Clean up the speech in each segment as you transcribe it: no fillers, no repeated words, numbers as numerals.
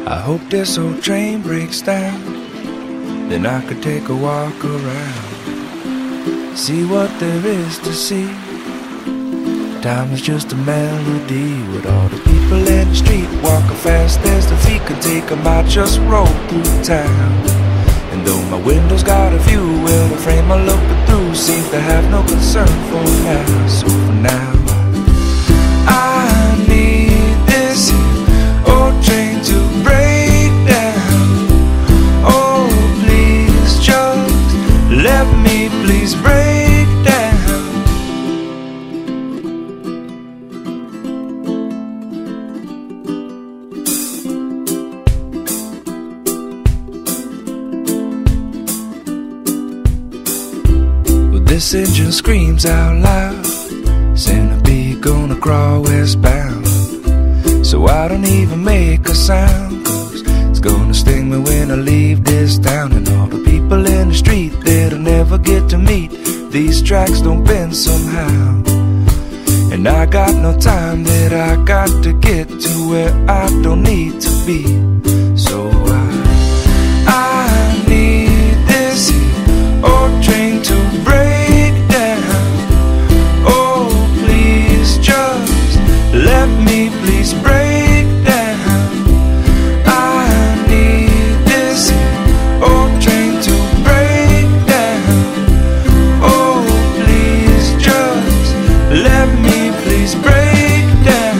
I hope this old train breaks down, then I could take a walk around, see what there is to see. Time is just a melody, with all the people in the street walking fast as the feet can take them. I just roll through town, and though my window's got a view, well, the frame I'm looking through seems to have no concern for now. So for now, I need this old train to break down. Oh, please just let me please break down. Well, this engine screams out loud, centipede gonna crawl westbound. So I don't even make a sound, 'cause it's gonna sting me when I leave this town. And all the people in the street that'll never get to meet, these tracks don't bend somehow. And I got no time that I got to get to where I don't need to be. So I need this old train to break down. Oh, please just let me please break down. I need this old train to break down. Oh, please just let me please break down.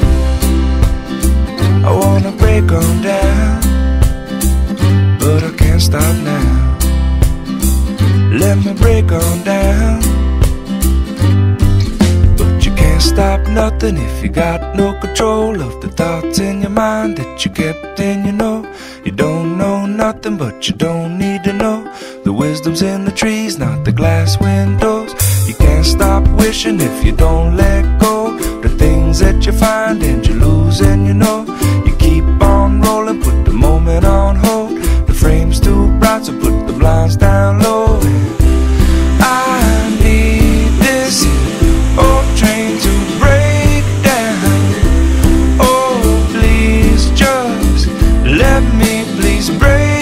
I wanna break on down, but I can't stop now. Let me break on down, but you can't stop nothing if you got no control of the thoughts in your mind that you kept in. You don't know nothing, but you don't need to know. The wisdom's in the trees, not the glass windows. You can't stop wishing if you don't let go. The things that you find and you lose, and you keep on rolling, put the moment on hold. The frame's too bright, so put the blinds down low. I need this old train to break down. Oh, please just let me please break